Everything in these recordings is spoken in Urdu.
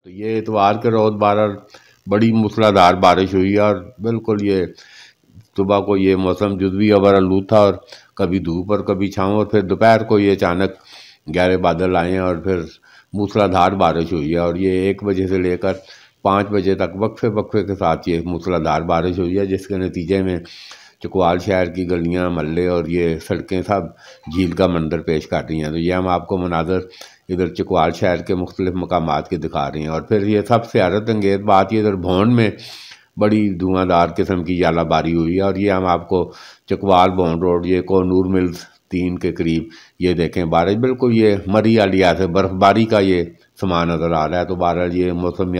تو یہ اتوار کے روز بڑی موسلادھار بارش ہوئی اور بالکل یہ صبح کو یہ موسم جزوی ابر آلود تھا اور کبھی دھوپ اور کبھی چھاؤں، اور پھر دوپہر کو یہ اچانک گہرے بادل آئے اور پھر موسلادھار بارش ہوئی ہے، اور یہ 1 بجے سے لے کر 5 بجے تک وقفے وقفے کے ساتھ یہ موسلادھار بارش ہوئی ہے، جس کے نتیجے میں چکوال شہر کی گلیاں محلے اور یہ سڑکیں سب جھیل کا منظر پیش کر رہی ہیں۔ تو یہ ہم آپ کو مناظر ادھر چکوال شہر کے مختلف مقامات کے دکھا رہے ہیں، اور پھر یہ سب سے حیرت انگیز بات یہ ادھر بھونڈ میں بڑی دھواں دار قسم کی ژالہ باری ہوئی ہے، اور یہ ہم آپ کو چکوال بھونڈ روڈ یہ کوہ نور ملز 3 کے قریب یہ دیکھیں بارش بالکل یہ مری والی ایسے برف باری کا یہ سامان نظر آ رہا ہے۔ تو بہرحال یہ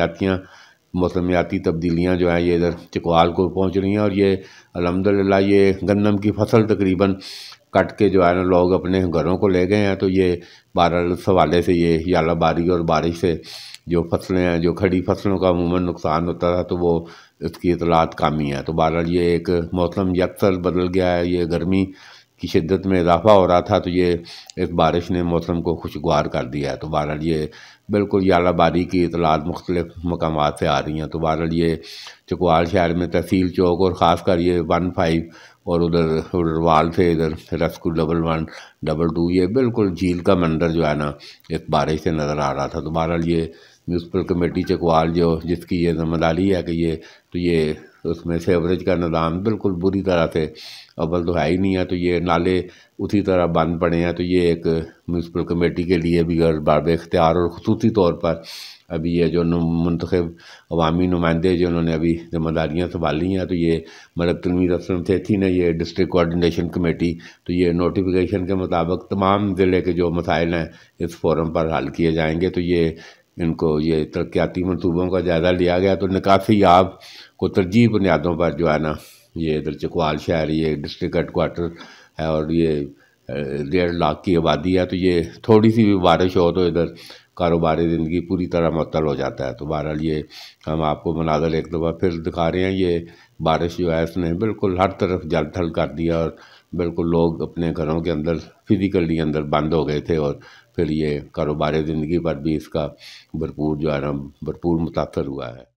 موسمیاتی تبدیلیاں جو ہیں یہ ادھر چکوال کو پہنچ رہی ہیں، اور یہ الحمدللہ یہ گندم کی فصل تقریباً کٹ کے جو ہے نا لوگ اپنے گھروں کو لے گئے ہیں۔ تو یہ بہرحال اس حوالے سے یہ ژالہ باری اور بارش سے جو فصلیں ہیں، جو کھڑی فصلوں کا عموماً نقصان ہوتا تھا، تو وہ اس کی اطلاعات کمی ہے۔ تو بہرحال یہ ایک موسم یکسر بدل گیا ہے، یہ گرمی کی شدت میں اضافہ ہو رہا تھا، تو یہ اس بارش نے موسم کو خوشگوار کر دیا ہے۔ تو بہرحال یہ بالکل ژالہ باری کی اطلاعات مختلف مقامات سے آ رہی ہیں۔ تو بہرحال یہ چکوال شہر میں تحصیل چوک اور خاص کر یہ 15 اور ادھر وال سے ادھر ریسکو 11 22 یہ بالکل جھیل کا منظر جو ہے نا اس بارش سے نظر آ رہا تھا۔ تو بہرحال یہ میونسپل کمیٹی چکوال جس کی یہ ذمہ داری ہے کہ یہ اس میں سیوریج کا نظام بالکل بری طرح سے اول تو ہے ہی نہیں ہے، تو یہ نالے اسی طرح بند پڑے ہیں۔ تو یہ ایک میونسپل کمیٹی کے لیے بھی باب اختیار اور خصوصی طور پر ابھی یہ جو منتخب عوامی نمائندے جنہوں نے ابھی ذمہ داریاں سنبھالی ہیں، تو یہ ملک تنویر اسلم سیٹھی نے یہ ڈسٹرکٹ کوآرڈینیشن کمیٹی، تو یہ نوٹیفیکیشن کے مطابق تمام ضلع کے جو مسائل ہیں اس فورم پر حل کیے جائیں گے۔ تو یہ ان کو یہ ترقیاتی منصوبوں کا جائزہ لیا گیا، تو نکاسی یاب کو ترجیحی بنیادوں پر جو ہے نا یہ ادھر چکوال شہر یہ ڈسٹرکٹ ہیڈ کوارٹر ہے، اور یہ 1.5 لاکھ کی آبادی ہے۔ تو یہ تھوڑی سی بھی بارش ہو تو ادھر کاروباری زندگی پوری طرح معطل ہو جاتا ہے۔ تو بہرحال یہ ہم آپ کو مناظر ایک دفعہ پھر دکھا رہے ہیں، یہ بارش جو ہے اس نے بالکل ہر طرف جل تھل کر دیا، اور بالکل لوگ اپنے گھروں کے اندر فزیکلی اندر بند ہو گئے تھے، اور پھر یہ کاروباری زندگی پر بھی اس کا بھرپور جو ہے نا بھرپور متاثر ہوا ہے۔